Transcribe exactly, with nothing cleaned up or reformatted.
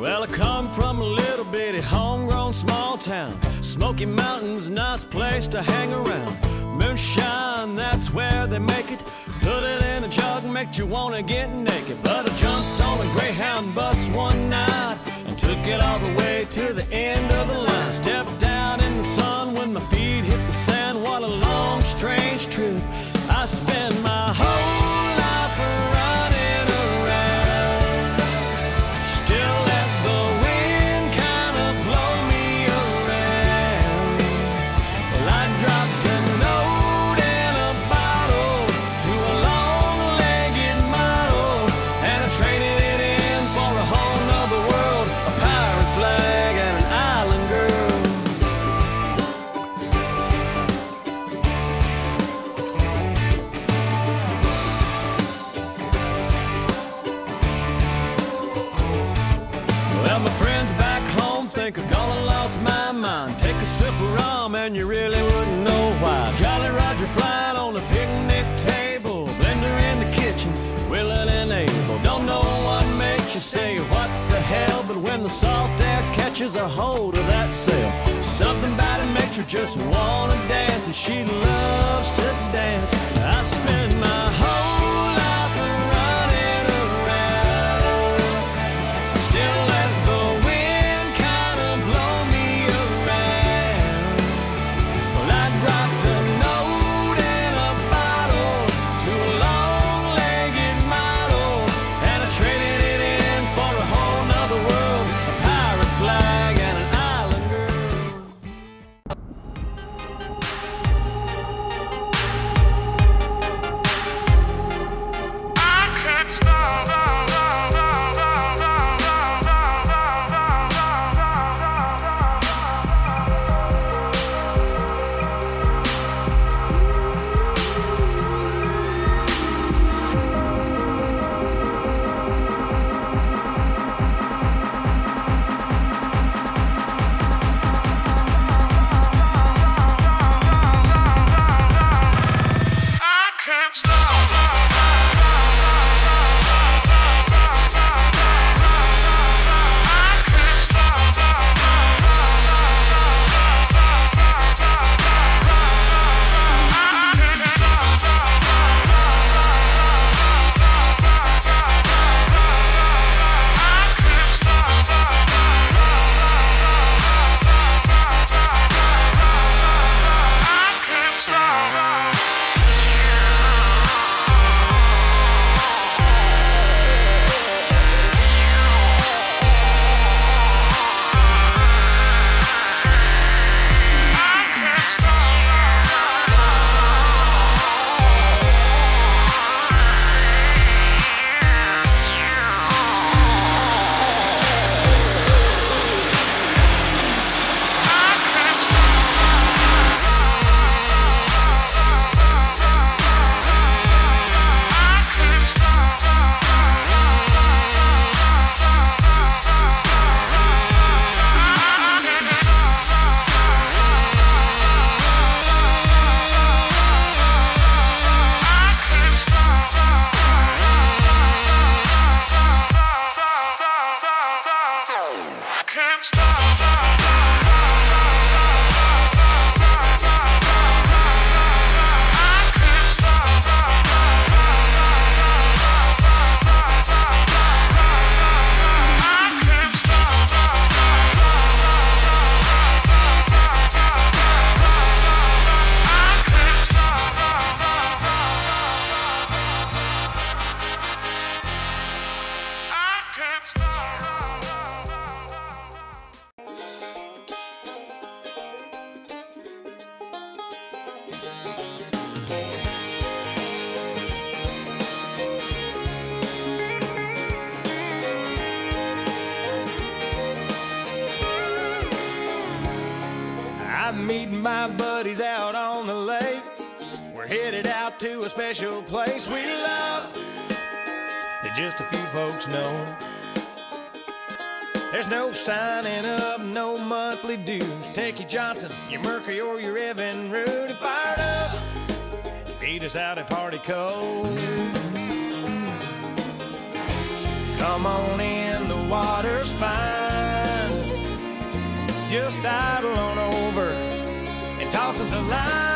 Well, I come from a little bitty homegrown small town. Smoky Mountains, nice place to hang around. Moonshine, that's where they make it. Put it in a jug, make you wanna get naked. But I jumped on a Greyhound bus one night and took it all the way to the end of the line. Stepped down in the sun when my feet hit the sand. What a long, strange trip. I spent my whole life running around. Still let the wind kind of blow me around. Well, I dropped a note in a bottle to a long-legged model, and I traded it in for a whole nother world, a pirate flag and an island girl. Well, my friends back home think I've gone and lost my mind. Take a sip of rum and you really wouldn't know why. Jolly Roger flying on a picnic table, blender in the kitchen, willing and able. Don't know what makes you say what the hell, but when the salt air catches a hold of that sail, something about it makes her just wanna dance, and she loves to dance. I spend my whole life running around. Still let the wind kind of blow me around. Well, I dropped a note in a bottle to a long-legged model, and I traded it in for a whole nother world, a pirate flag and an island girl. I can't stop. I'm meeting my buddies out on the lake. We're headed out to a special place we love that just a few folks know. There's no signing up, no monthly dues. Take your Johnson, your Mercury, or your Evan Root and fired up. Meet us out at Party Cove. Come on in, the water's fine. Just idle on over and toss us a line.